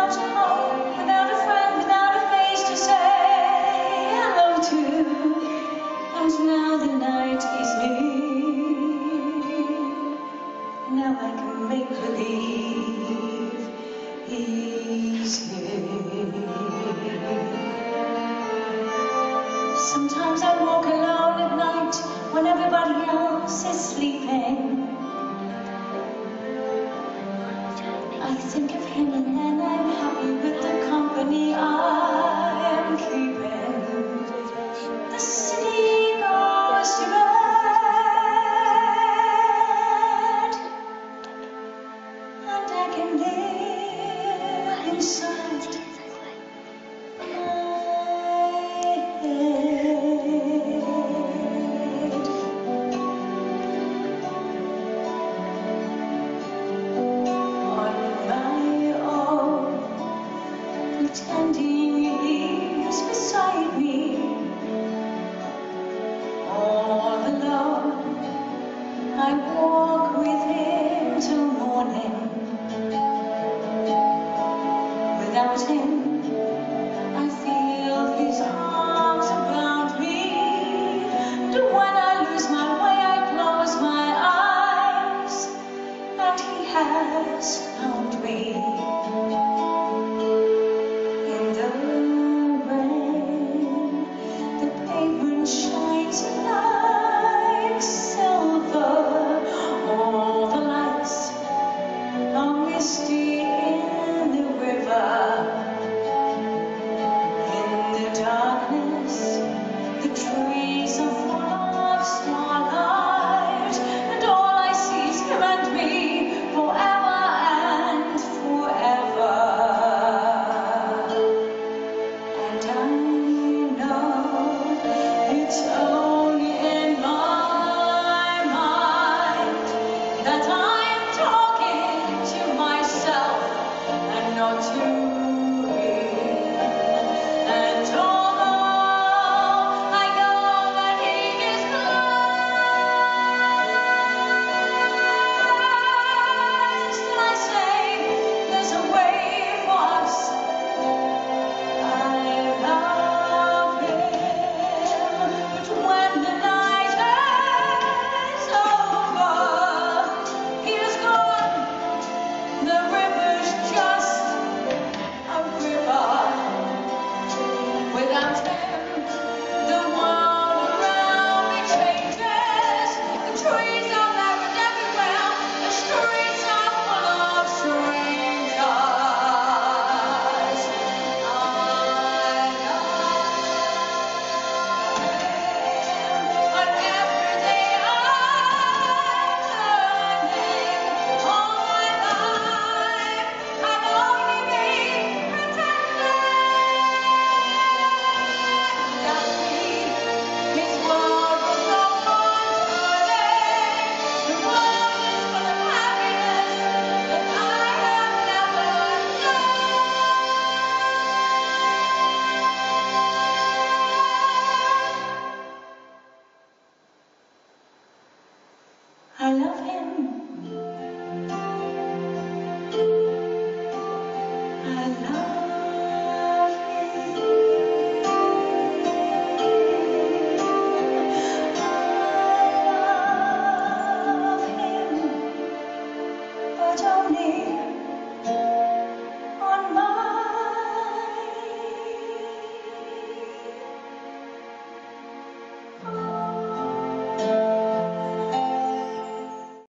without a home, without a friend, without a face to say hello to. And now the night is near. Now I can make believe he's here. Sometimes I walk alone at night when everybody else is sleeping. I think of him and then I'm happy with the company I am keeping. The city goes to bed, and I can live inside my head. On my own, pretending he's beside me. All alone, I walk with him till morning. Without him, I feel his arms around me. And when I lose my way, I close my eyes, and he has found me. In the rain, the pavement shines like silver. All the lights are misty in the river. In the darkness, the trees are full of starlight, and all I see is him and me forever and forever. And I know it's only in my mind that I'm talking to myself and not to him. And although I know that he is blessed, I say there's a way for us. I love him, but when the night is over, he is gone. The river's just a river. Without him, the world around me changes. The trees are there and everywhere. The streets are full of strangers. I love him, but every day I'm learning. All my life I've only been pretending. Without me, his world will go on turning. The world is full of happiness that I have never known. I love him. I love him. I love him, but only